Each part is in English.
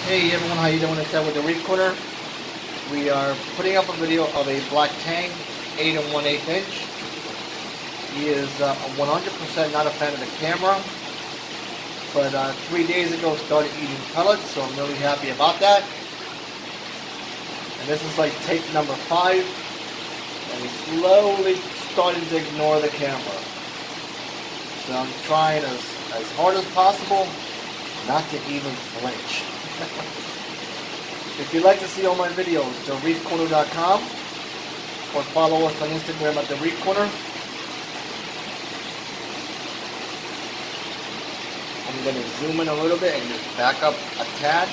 Hey everyone, how you doing? It's Ed with the Reef Corner. We are putting up a video of a black tang, 8 1/8 inch. He is 100% not a fan of the camera, but 3 days ago started eating pellets, so I'm really happy about that. And this is like take number 5, and he's slowly starting to ignore the camera. So I'm trying as hard as possible not to even flinch. If you'd like to see all my videos, thereefcorner.com, or follow us on Instagram at The Reef Corner. I'm going to zoom in a little bit and just back up a tad.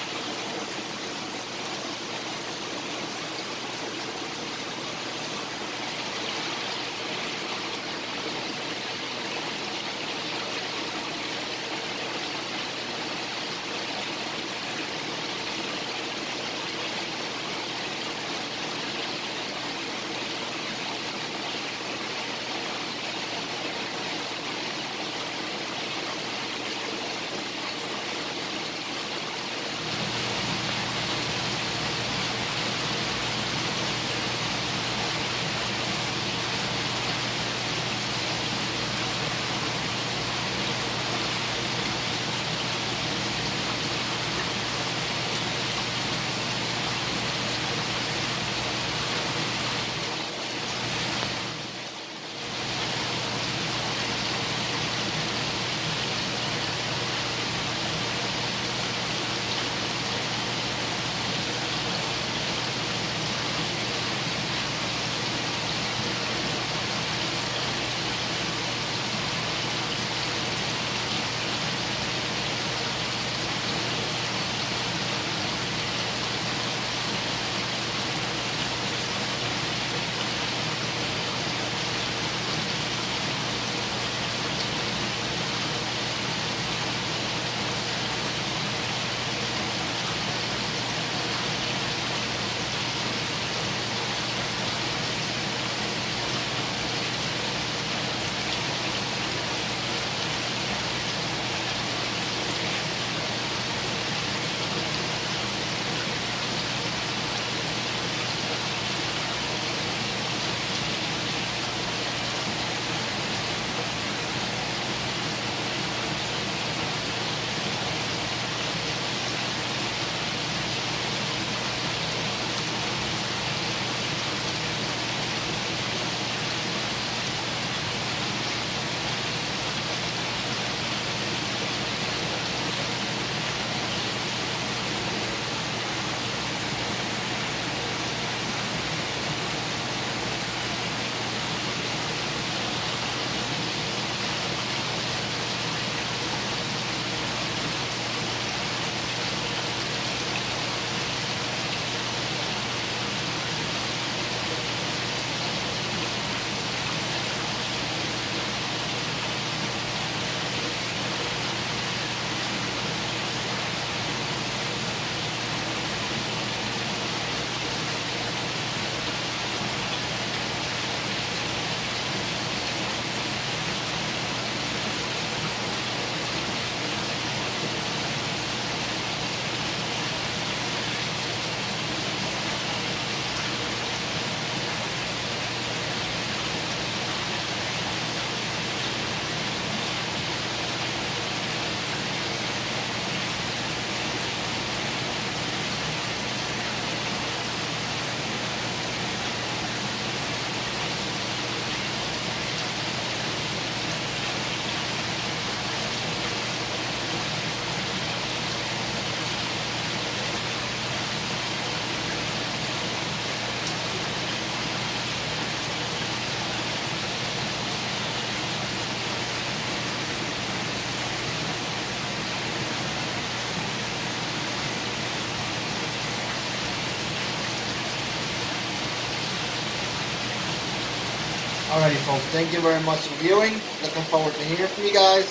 Alrighty folks, thank you very much for viewing. Looking forward to hearing from you guys.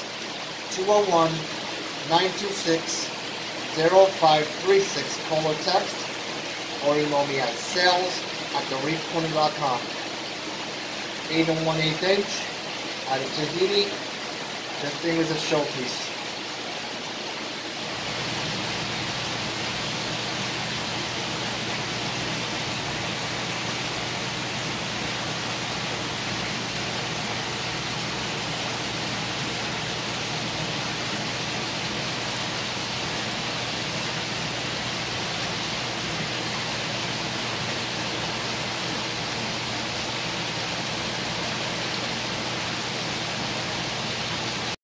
201-926-0536, call or text, or email me at sales@thereefcorner.com. 8 1/8 inch out of Tahiti. This thing is a showpiece.